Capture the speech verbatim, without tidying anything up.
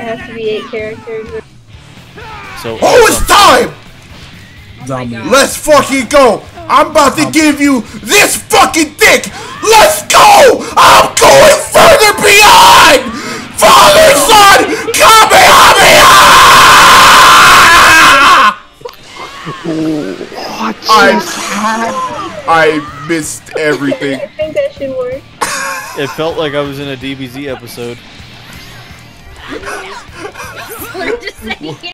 has to be eight characters. So. Oh, it's time! Zombie. Let's fucking go! I'm about to give you this fucking dick! Let's go! I'm going further beyond! Father, son, Kamehameha! I, I missed everything. I think that should work. It felt like I was in a D B Z episode. We're just saying.